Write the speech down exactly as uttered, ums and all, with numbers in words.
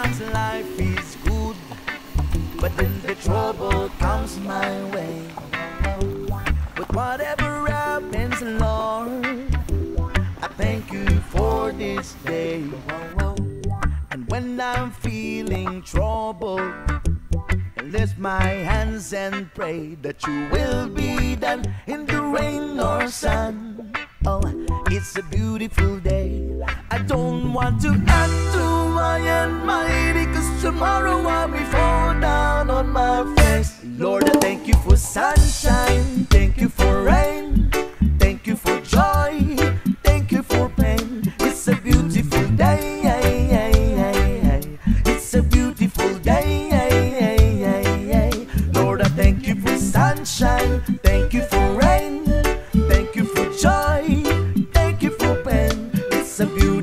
Sometimes life is good, but then the trouble comes my way. But whatever happens, Lord, I thank you for this day. And when I'm feeling troubled, I lift my hands and pray that you will be done in the rain or sun. Oh, it's a beautiful day. I don't want to add to my almighty, cause tomorrow I'll be fall down on my face. Lord, I thank you for sunshine, thank you for rain, thank you for joy, thank you for pain. It's a beautiful day. It's a beautiful day. Lord, I thank you for sunshine, thank you for rain, thank you for joy, thank you for pain. It's a beautiful